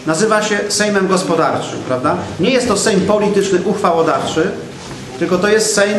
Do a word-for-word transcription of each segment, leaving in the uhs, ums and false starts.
nazywa się Sejmem Gospodarczym, prawda? Nie jest to Sejm polityczny, uchwałodawczy, tylko to jest Sejm...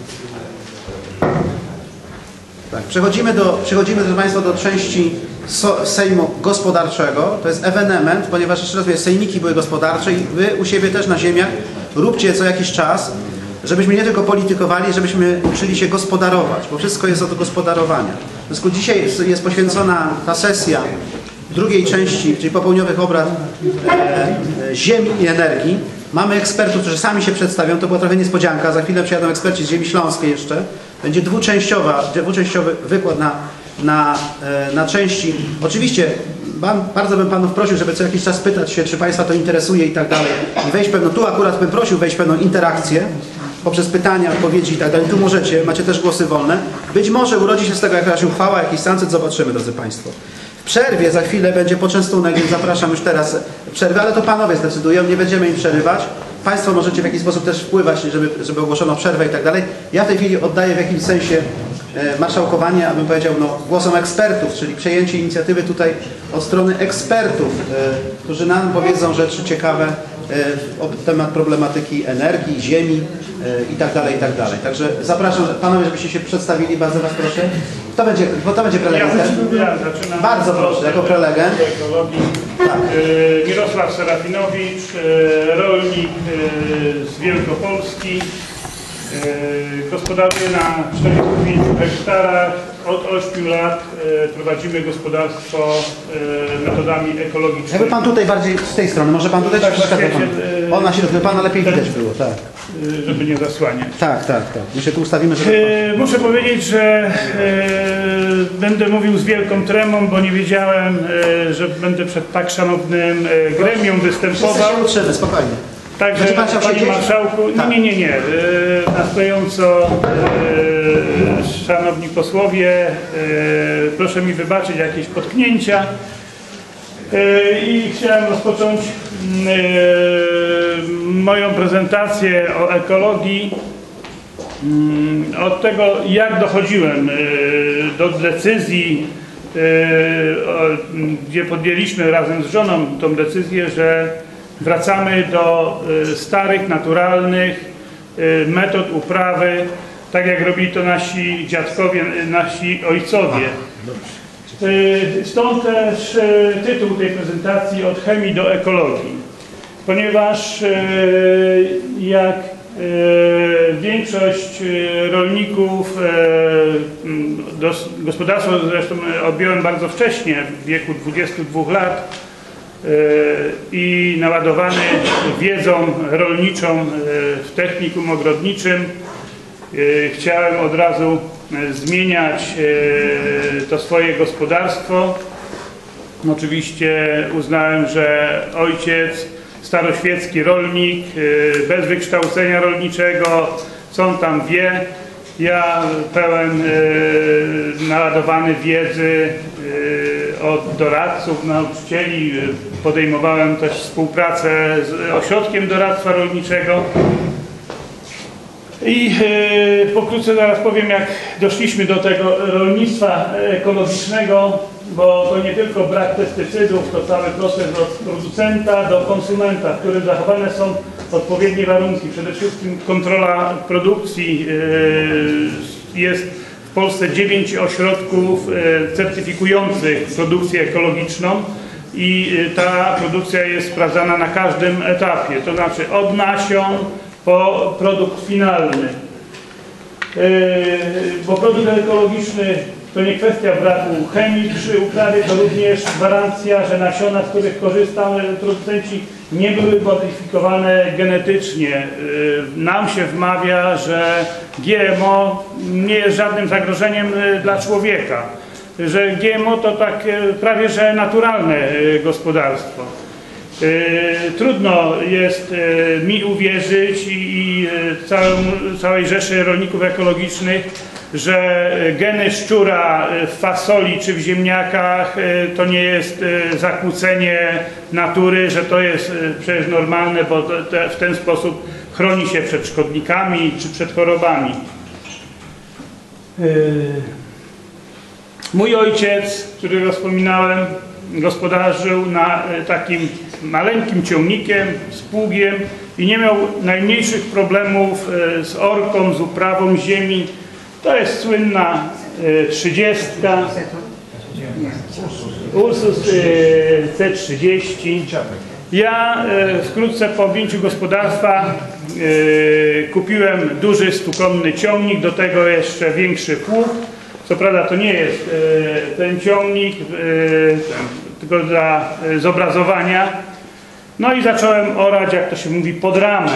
Tak, przechodzimy, do, przechodzimy, proszę Państwa, do części so, Sejmu Gospodarczego. To jest ewenement, ponieważ jeszcze raz mówię, sejmiki były gospodarcze i Wy u siebie też na ziemiach róbcie co jakiś czas, żebyśmy nie tylko politykowali, żebyśmy uczyli się gospodarować, bo wszystko jest od gospodarowania. W związku dzisiaj jest poświęcona ta sesja drugiej części, czyli popołudniowych obrad e, ziemi i energii. Mamy ekspertów, którzy sami się przedstawią. To była trochę niespodzianka. Za chwilę przyjadą eksperci z ziemi śląskiej jeszcze. Będzie dwuczęściowa, dwuczęściowy wykład na, na, na części. Oczywiście bardzo bym Panów prosił, żeby co jakiś czas pytać się, czy Państwa to interesuje i tak dalej. I wejść pewną, tu akurat bym prosił wejść pewną interakcję poprzez pytania, odpowiedzi i tak dalej. Tu możecie, macie też głosy wolne. Być może urodzi się z tego jakaś uchwała, jakiś sunset, zobaczymy, drodzy Państwo. W przerwie za chwilę będzie poczęstunek, więc zapraszam już teraz w przerwę, ale to Panowie zdecydują, nie będziemy im przerywać. Państwo możecie w jakiś sposób też wpływać, żeby, żeby ogłoszono przerwę i tak dalej. Ja w tej chwili oddaję w jakimś sensie e, marszałkowanie, abym powiedział, no, głosom ekspertów, czyli przejęcie inicjatywy tutaj od strony ekspertów, e, którzy nam powiedzą rzeczy ciekawe e, na temat problematyki energii, ziemi e, i tak dalej, i tak dalej. Także zapraszam Panowie, żebyście się przedstawili, bardzo Was proszę. Kto będzie, kto będzie prelegentem? Ja, ja zaczynam. Bardzo proszę, jako prelegent. Tak. E, Mirosław Serafinowicz, e, rolnik e, z Wielkopolski. E, gospodaruję na czterdziestu pięciu hektarach. Od ośmiu lat e, prowadzimy gospodarstwo e, metodami ekologicznymi. Jakby Pan tutaj bardziej z tej strony, może Pan tutaj tak, przeszkadza Pan. E, Ona się do Pana lepiej tak, widać było, tak. E, żeby nie zasłaniać. Tak, tak, tak. My się tu ustawimy, żeby... E, muszę powiedzieć, że e, będę mówił z wielką tremą, bo nie wiedziałem, e, że będę przed tak szanownym e, gremium występował. Wszyscy się uczymy, spokojnie. Także, Panie Marszałku, tak. nie, nie, nie, e, na stojąco, e, szanowni posłowie, e, proszę mi wybaczyć jakieś potknięcia e, i chciałem rozpocząć e, moją prezentację o ekologii e, od tego, jak dochodziłem e, do decyzji, e, o, gdzie podjęliśmy razem z żoną tą decyzję, że wracamy do y, starych, naturalnych y, metod uprawy, tak jak robili to nasi dziadkowie, y, nasi ojcowie. Y, stąd też y, tytuł tej prezentacji Od chemii do ekologii, ponieważ y, jak y, większość y, rolników, y, do, gospodarstwo zresztą objąłem bardzo wcześnie, w wieku dwudziestu dwóch lat, i naładowany wiedzą rolniczą w technikum ogrodniczym chciałem od razu zmieniać to swoje gospodarstwo. Oczywiście uznałem, że ojciec, staroświecki rolnik, bez wykształcenia rolniczego, co on tam wie, ja pełen naładowany wiedzy od doradców, nauczycieli, podejmowałem też współpracę z ośrodkiem doradztwa rolniczego i yy, pokrótce zaraz powiem, jak doszliśmy do tego rolnictwa ekologicznego, bo to nie tylko brak pestycydów, to cały proces od producenta do konsumenta, w którym zachowane są odpowiednie warunki, przede wszystkim kontrola produkcji. Yy, jest w Polsce dziewięć ośrodków certyfikujących produkcję ekologiczną i ta produkcja jest sprawdzana na każdym etapie, to znaczy od nasion po produkt finalny. Bo produkt ekologiczny to nie kwestia braku chemii przy uprawie, to również gwarancja, że nasiona, z których korzystamy producenci, nie były modyfikowane genetycznie. Nam się wmawia, że G M O nie jest żadnym zagrożeniem dla człowieka, że G M O to tak prawie że naturalne gospodarstwo. Trudno jest mi uwierzyć i całą, całej rzeszy rolników ekologicznych, że geny szczura w fasoli czy w ziemniakach to nie jest zakłócenie natury, że to jest przecież normalne, bo w ten sposób chroni się przed szkodnikami czy przed chorobami. Mój ojciec, którego wspominałem, gospodarzył na takim maleńkim ciągnikiem, z pługiem i nie miał najmniejszych problemów z orką, z uprawą ziemi. To jest słynna trzydziestka, Ursus C trzydzieści. Ja wkrótce po objęciu gospodarstwa kupiłem duży stukonny ciągnik, do tego jeszcze większy pług. Co prawda to nie jest ten ciągnik, tylko dla zobrazowania. No i zacząłem orać, jak to się mówi, pod ramę.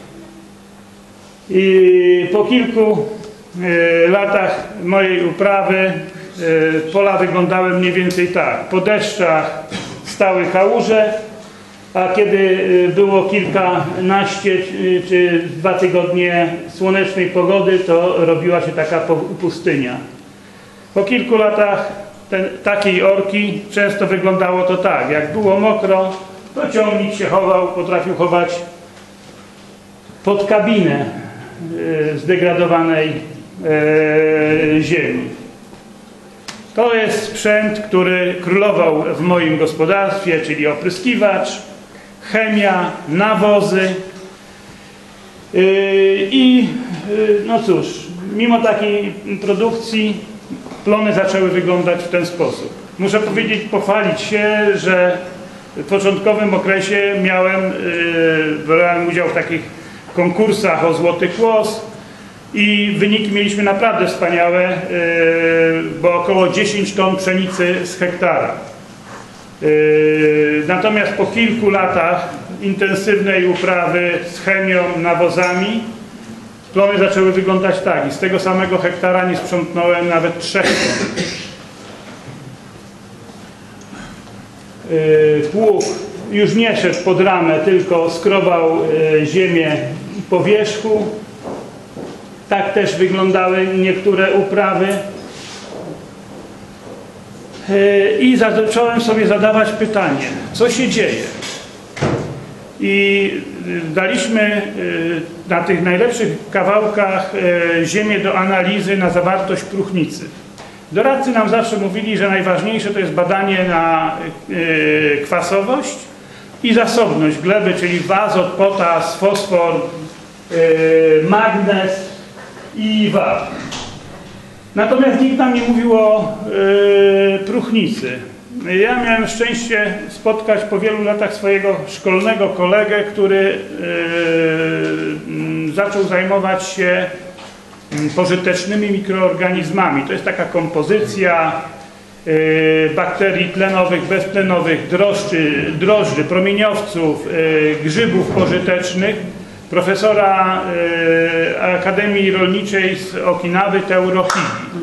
I po kilku latach mojej uprawy pola wyglądały mniej więcej tak. Po deszczach stały kałuże, a kiedy było kilkanaście czy dwa tygodnie słonecznej pogody, to robiła się taka pustynia. Po kilku latach ten, takiej orki często wyglądało to tak. Jak było mokro, to ciągnik się chował, potrafił chować pod kabinę e, zdegradowanej e, ziemi. To jest sprzęt, który królował w moim gospodarstwie, czyli opryskiwacz, chemia, nawozy. Yy, I yy, no cóż, mimo takiej produkcji plony zaczęły wyglądać w ten sposób. Muszę powiedzieć, pochwalić się, że w początkowym okresie miałem, yy, brałem udział w takich konkursach o złoty kłos i wyniki mieliśmy naprawdę wspaniałe, yy, bo około dziesięć ton pszenicy z hektara. Yy, natomiast po kilku latach intensywnej uprawy z chemią, nawozami, plony zaczęły wyglądać tak i z tego samego hektara nie sprzątnąłem nawet trzech ton. Yy, pług już nie szedł pod ramę, tylko skrobał yy, ziemię po wierzchu. Tak też wyglądały niektóre uprawy. I zacząłem sobie zadawać pytanie, co się dzieje? I daliśmy na tych najlepszych kawałkach ziemię do analizy na zawartość próchnicy. Doradcy nam zawsze mówili, że najważniejsze to jest badanie na kwasowość i zasobność gleby, czyli azot, potas, fosfor, magnez i wapń. Natomiast nikt nam nie mówił o yy, próchnicy. Ja miałem szczęście spotkać po wielu latach swojego szkolnego kolegę, który yy, zaczął zajmować się pożytecznymi mikroorganizmami. To jest taka kompozycja yy, bakterii tlenowych, beztlenowych, drożdży, drożdży promieniowców, yy, grzybów pożytecznych, profesora y, Akademii Rolniczej z Okinawy, Teuro Higi.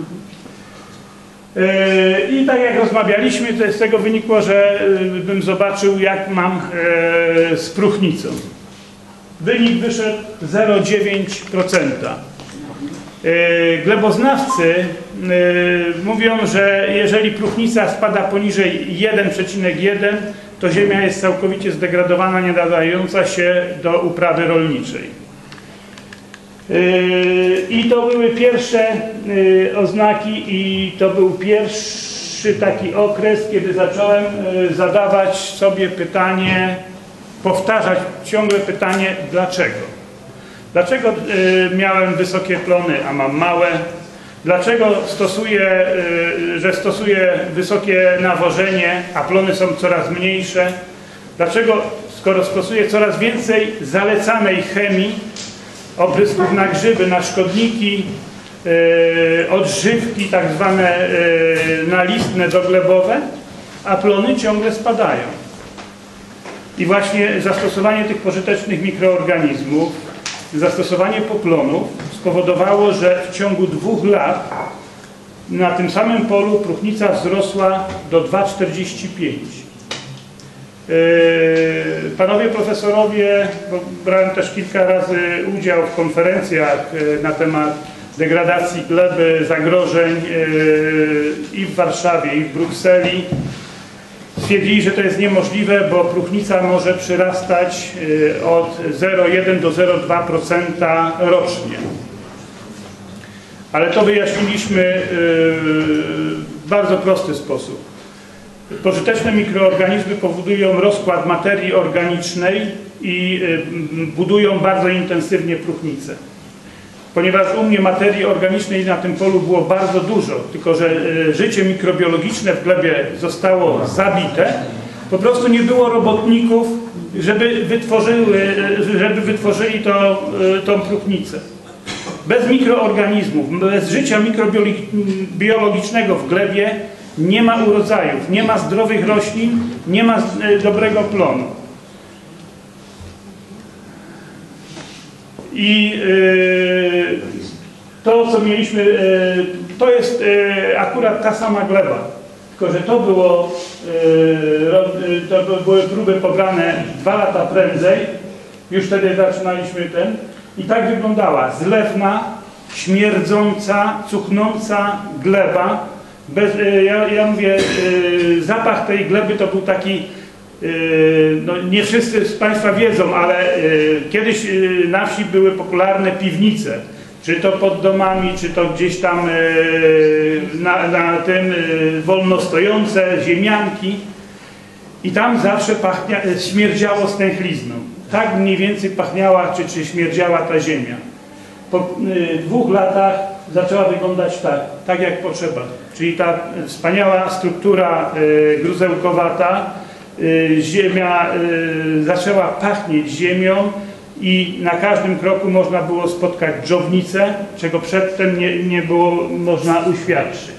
Y, I tak jak rozmawialiśmy, to z tego wynikło, że y, bym zobaczył, jak mam y, z próchnicą. Wynik wyszedł zero przecinek dziewięć procent. Y, gleboznawcy y, mówią, że jeżeli próchnica spada poniżej jeden przecinek jeden, to ziemia jest całkowicie zdegradowana, nie nadająca się do uprawy rolniczej. I to były pierwsze oznaki i to był pierwszy taki okres, kiedy zacząłem zadawać sobie pytanie, powtarzać ciągle pytanie, dlaczego? Dlaczego miałem wysokie plony, a mam małe? Dlaczego stosuję, że stosuję wysokie nawożenie, a plony są coraz mniejsze? Dlaczego, skoro stosuję coraz więcej zalecanej chemii, oprysków na grzyby, na szkodniki, odżywki tak zwane nalistne, doglebowe, a plony ciągle spadają? I właśnie zastosowanie tych pożytecznych mikroorganizmów, zastosowanie poplonów spowodowało, że w ciągu dwóch lat na tym samym polu próchnica wzrosła do dwa przecinek czterdzieści pięć. Panowie profesorowie, bo brałem też kilka razy udział w konferencjach na temat degradacji gleby, zagrożeń i w Warszawie, i w Brukseli, stwierdzili, że to jest niemożliwe, bo próchnica może przyrastać od zero przecinek jeden do zero przecinek dwa procent rocznie. Ale to wyjaśniliśmy w bardzo prosty sposób. Pożyteczne mikroorganizmy powodują rozkład materii organicznej i budują bardzo intensywnie próchnicę. Ponieważ u mnie materii organicznej na tym polu było bardzo dużo, tylko że życie mikrobiologiczne w glebie zostało zabite, po prostu nie było robotników, żeby wytworzyły, żeby wytworzyli to, tą próchnicę. Bez mikroorganizmów, bez życia mikrobiologicznego w glebie nie ma urodzajów, nie ma zdrowych roślin, nie ma dobrego plonu. I yy, to, co mieliśmy, yy, to jest yy, akurat ta sama gleba, tylko że to było, yy, to były próby pobrane dwa lata prędzej, już wtedy zaczynaliśmy ten, i tak wyglądała zlewna, śmierdząca, cuchnąca gleba. Bez, yy, ja, ja mówię, yy, zapach tej gleby to był taki, no, nie wszyscy z Państwa wiedzą, ale y, kiedyś y, na wsi były popularne piwnice, czy to pod domami, czy to gdzieś tam y, na, na tym y, wolno stojące ziemianki i tam zawsze pachnia, śmierdziało stęchlizną. Tak mniej więcej pachniała, czy, czy śmierdziała ta ziemia. Po y, dwóch latach zaczęła wyglądać tak, tak jak potrzeba, czyli ta wspaniała struktura y, gruzełkowata. Ziemia y, zaczęła pachnieć ziemią i na każdym kroku można było spotkać dżownicę, czego przedtem nie, nie było można uświadczyć.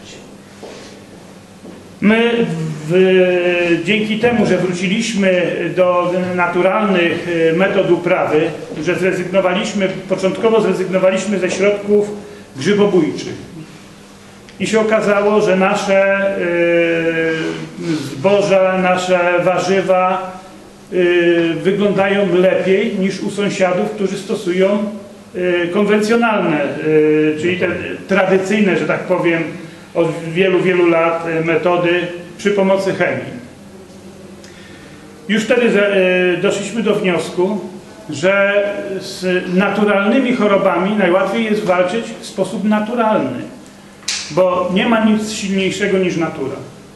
My w, dzięki temu, że wróciliśmy do naturalnych metod uprawy, że zrezygnowaliśmy, początkowo zrezygnowaliśmy ze środków grzybobójczych. I się okazało, że nasze y, zboża, nasze warzywa y, wyglądają lepiej niż u sąsiadów, którzy stosują y, konwencjonalne, y, czyli te tradycyjne, że tak powiem, od wielu, wielu lat y, metody przy pomocy chemii. Już wtedy y, doszliśmy do wniosku, że z naturalnymi chorobami najłatwiej jest walczyć w sposób naturalny. Bo nie ma nic silniejszego niż natura.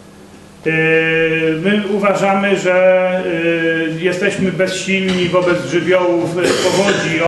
My uważamy, że jesteśmy bezsilni wobec żywiołów, powodzi.